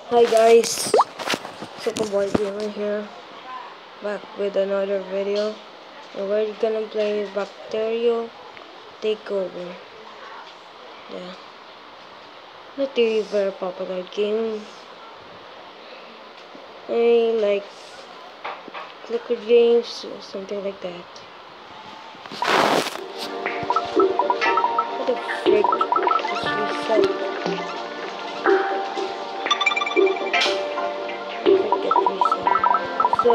Hi guys, Superboy Gamer here, back with another video, and we're gonna play bacterial takeover. Yeah, not a very popular game. I like clicker games or something like that. What the frick? Just reset. Get reset. So.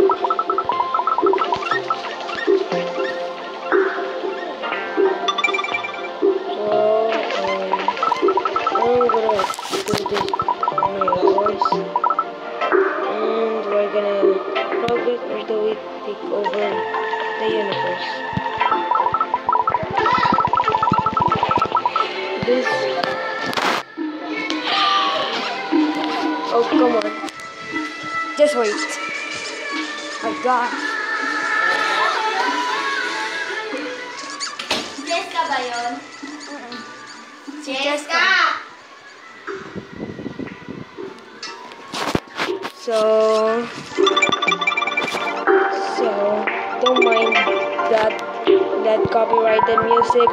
I'm gonna do this my hours, and we're gonna progress until we take over the universe. This. Oh, come on. Just wait. My God. Jessica ba yun? Si Jessica. So, don't mind that copyrighted music.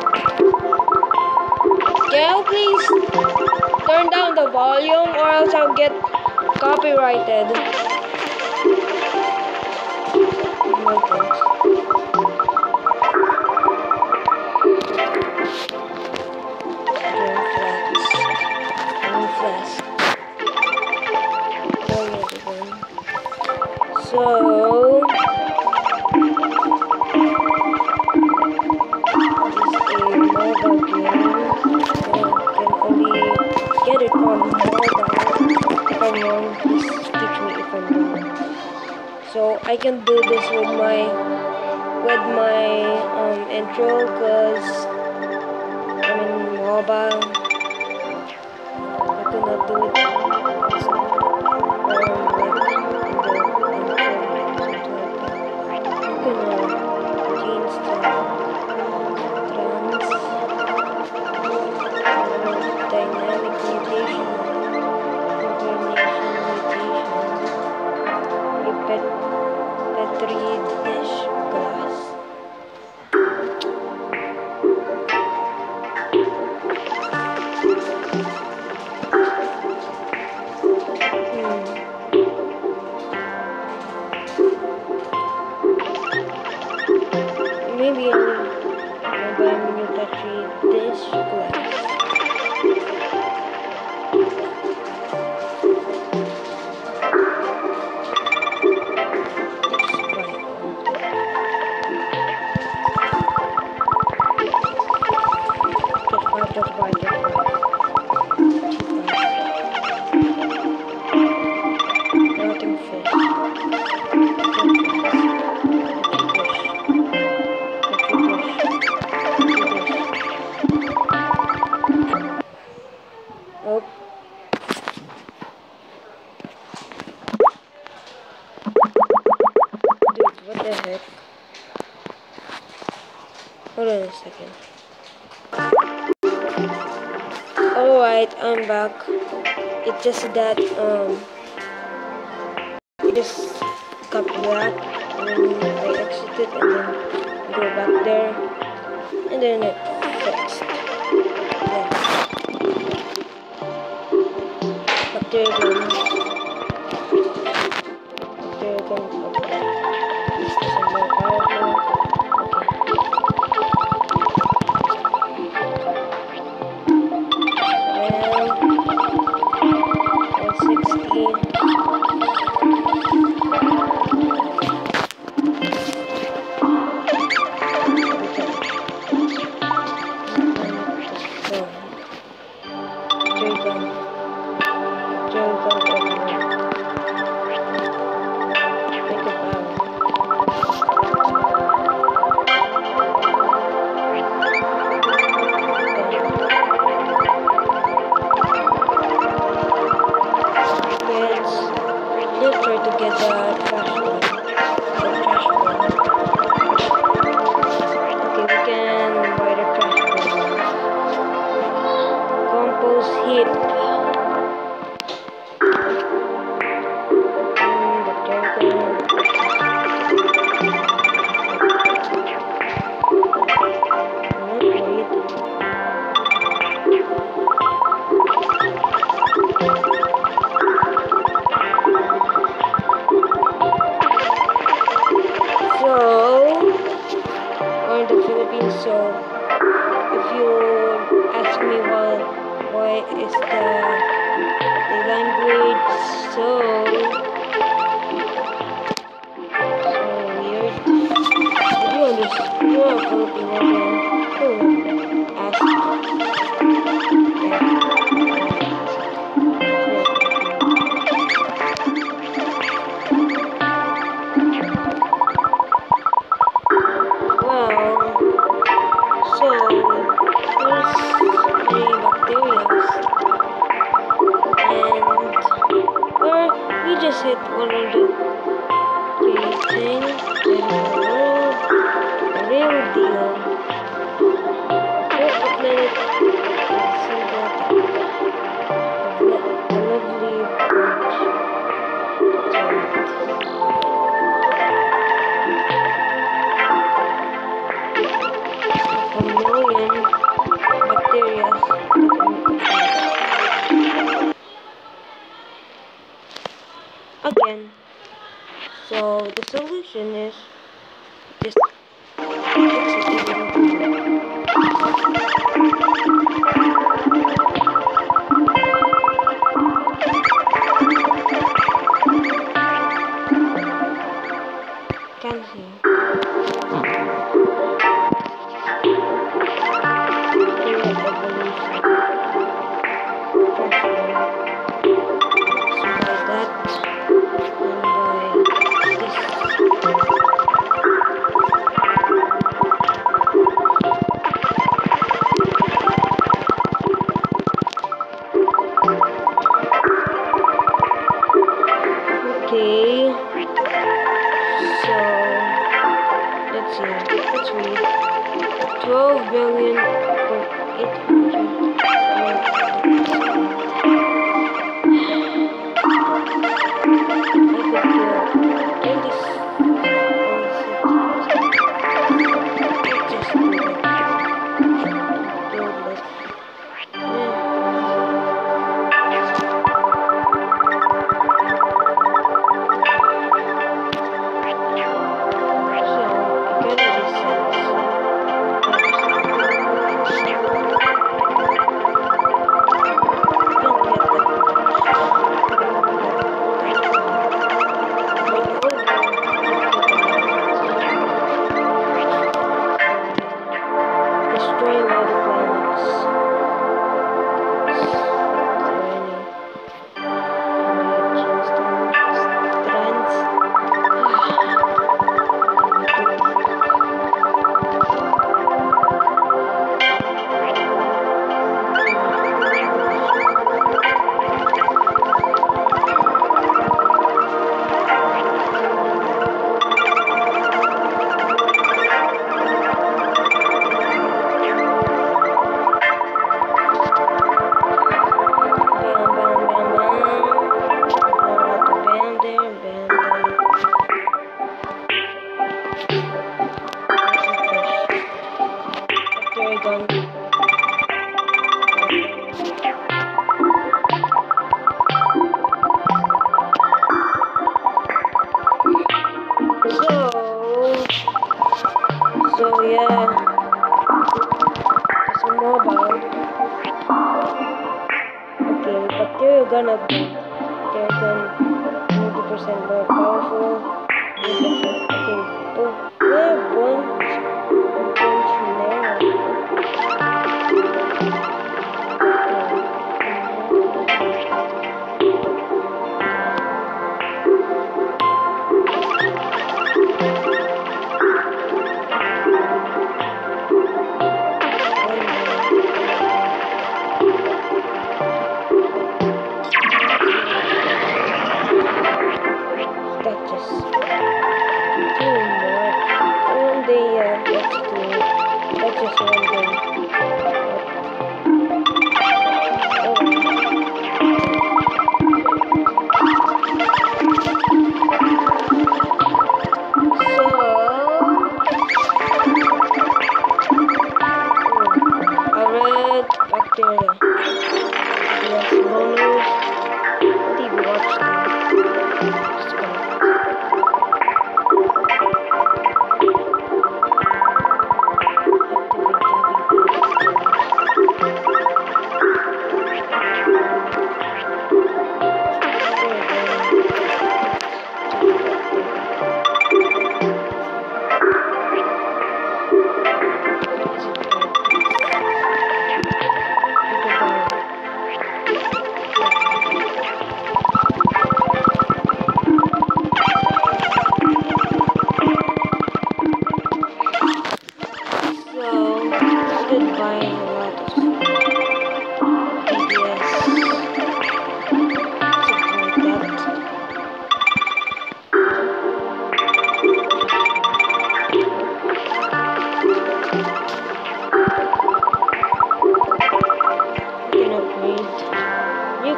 Can you please turn down the volume or else I'll get copyrighted. Oh my God. So, get it on mobile. If I'm wrong, please teach me if I'm wrong. So I can do this with my intro, cause I'm in mobile. I cannot do it. Dynamic mutation, information mutation, petri dish glass. Maybe I'll buy a new petri dish glass. Oh. Dude, what the heck? Hold on a second. Alright, I'm back. It's just that, I just got back, and then I exited, and then go back there, and then it fixed. Yeah. Bacterial gun. This is more powerful. Let's try to get the trash one. Okay, we can buy the trash one. Compost heap. is the language so weird. If you understand, you're a Filipino, then who would ask? We just hit one of the creating a real deal. So uploaded a lovely bunch. A million bacteria. Again. So the solution is just can't see. Okay, so let's see. Let's read 12 billion point 800. So yeah, some mobile. Okay, bacteria gonna be they're then 90% more powerful. Okay, they're bunch One day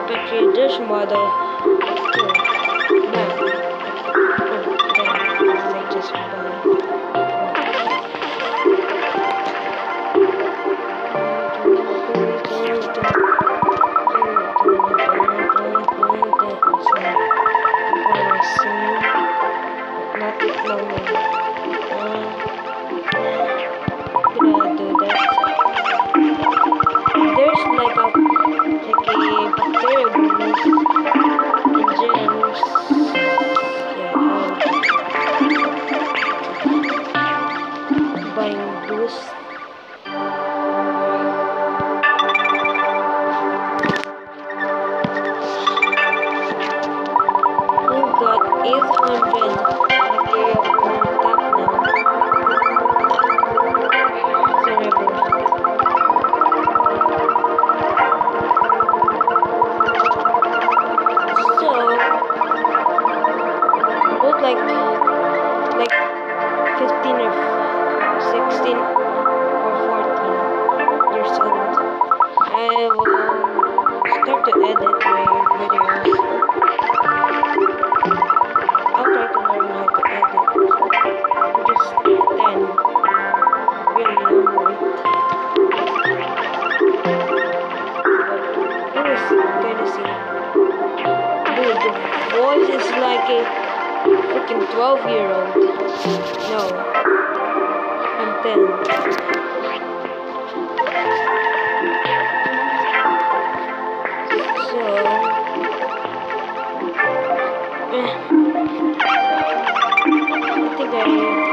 Petri dish model too. Damn. Oh, damn. I just gonna do that. There's like a bacterial bonus in gems. Yeah, buying boost. We've got 800 bacteria on top now. Sorry about that. So, about like 15 or 16 or 14 years old, I will start to edit my videos. I'll try to learn how to edit. I'm just 10. Really young, right? But it was kinda see. Dude, the voice is like a freaking 12-year-old. No. I'm 10. So, I think I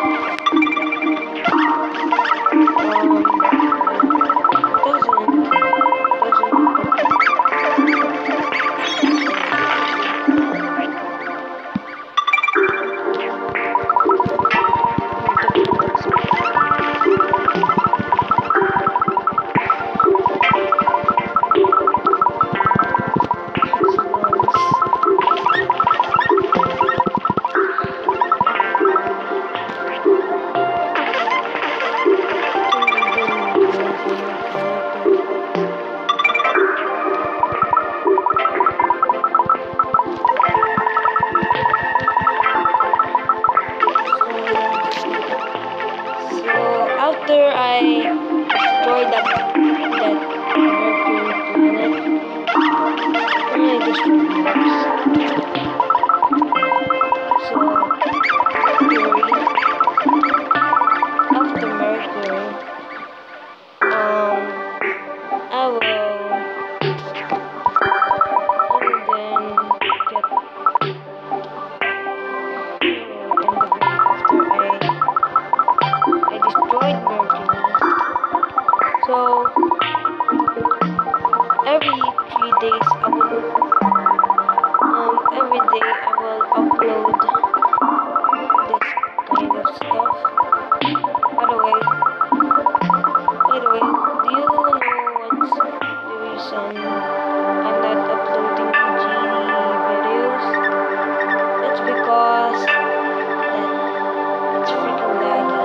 after I destroyed that Mercury planet, I destroyed Mars. So, after Mercury, I will then get I destroyed Mercury. So every 3 days I will every day I will upload this kind of stuff. By the way, do you know what's the reason I'm not uploading genie videos? It's because it's freaking laggy.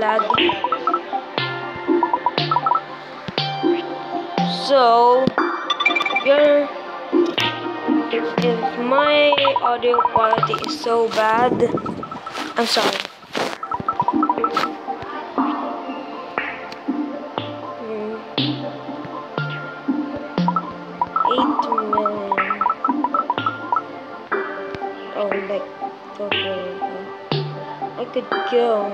lag. So if my audio quality is so bad, I'm sorry. 8 million. Oh, like I could kill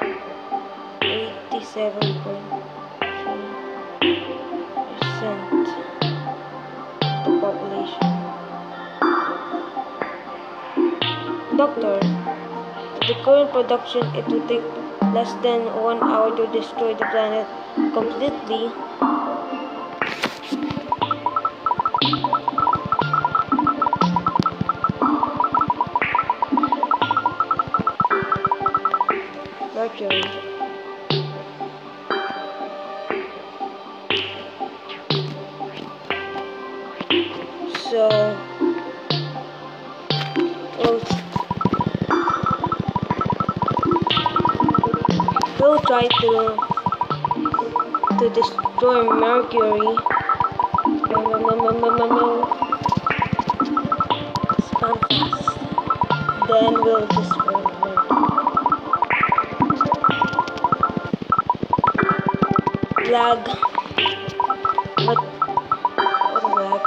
87.3% of the population. Doctor, with the current production, it would take less than 1 hour to destroy the planet completely. Mercury. So we'll try to destroy Mercury. No. Spam fast. Then we'll destroy Mercury. Lag. What lag?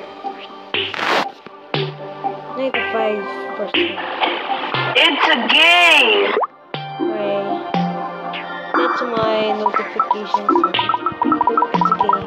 95%. It's a game! Right. That's my notifications. It's a game.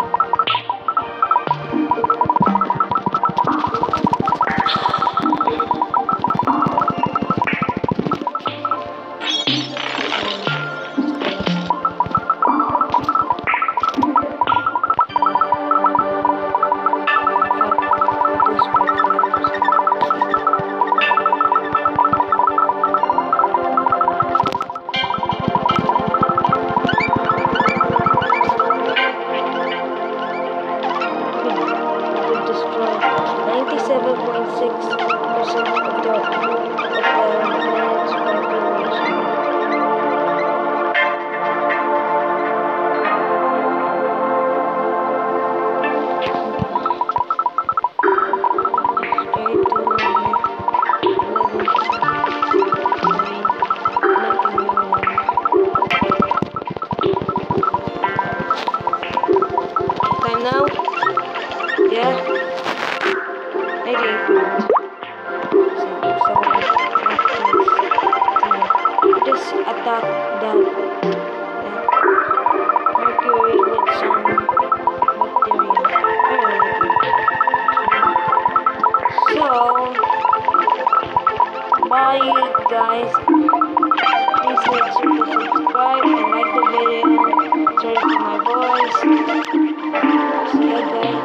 Bye guys. Please make sure to subscribe and like the video. Sorry for my voice. See you guys.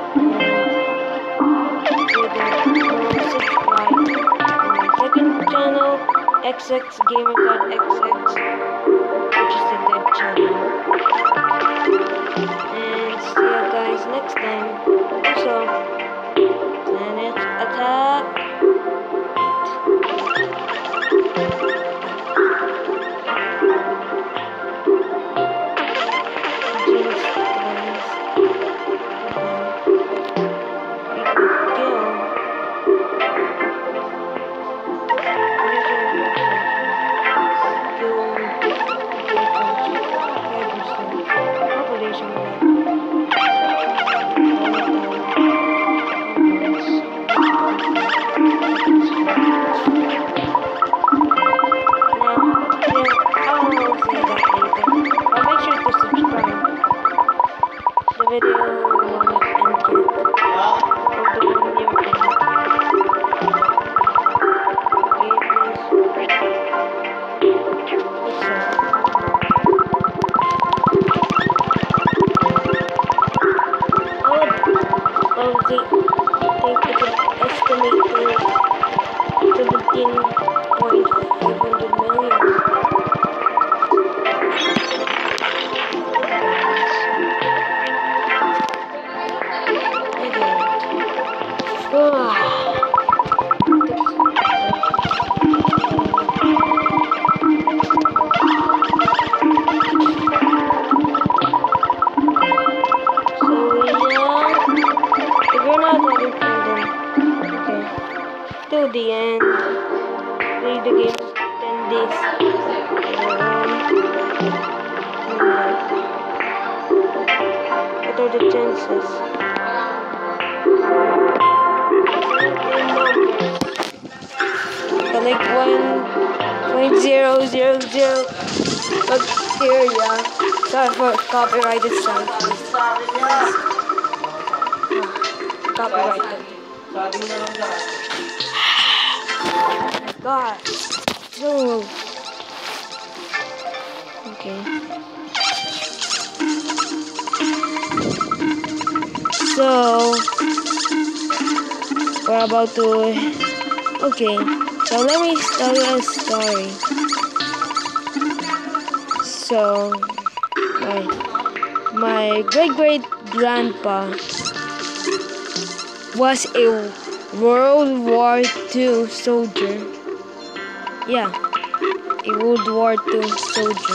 Subscribe to my second channel, XX Gamer God XX, which is the dead channel. And see you guys next time. Also, planet attack. What are the chances? In numbers. Like 1.000 bacteria. Sorry for copyrighted sound. Copyrighted. God. So. Okay. So we're about to. Okay. So let me tell you a story. So my great grandpa was a World War II soldier. Yeah, a World War II soldier.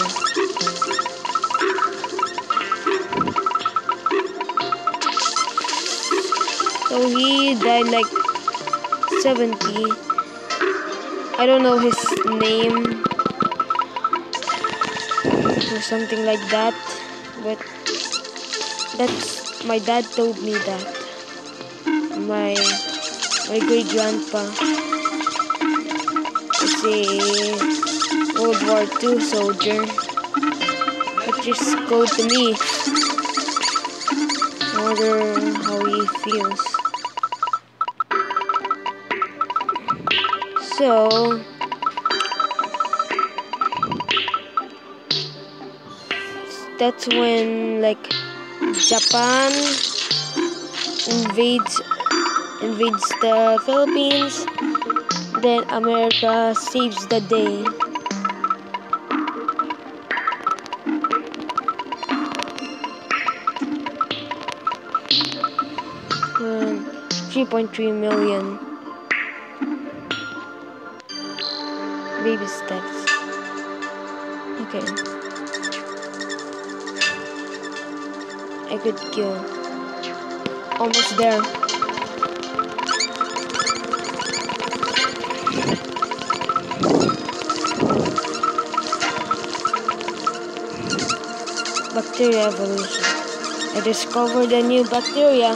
So he died like 70. I don't know his name or something like that, but that's my dad told me that. My great grandpa is a World War II soldier. It just go to me. I wonder how he feels. So that's when like Japan invades the Philippines, then America saves the day. 3.3 million baby steps. Okay. I could kill. Almost there. Bacteria evolution. I discovered a new bacteria.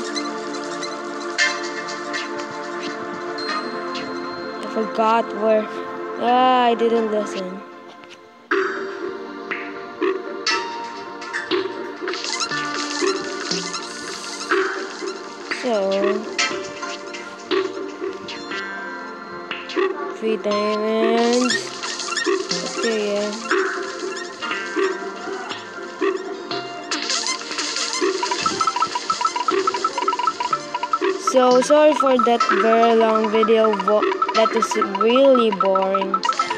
I forgot where. I didn't listen. So 3 diamonds. Bacteria. So sorry for that very long video. That is really boring.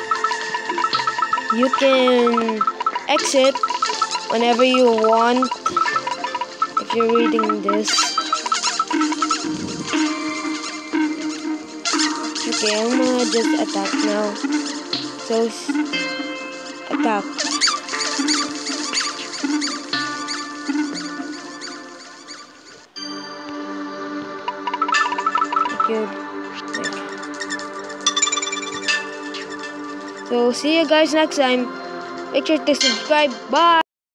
You can exit whenever you want if you're reading this. Okay, I'm gonna just attack now. So attack. So see you guys next time. Make sure to subscribe. Bye.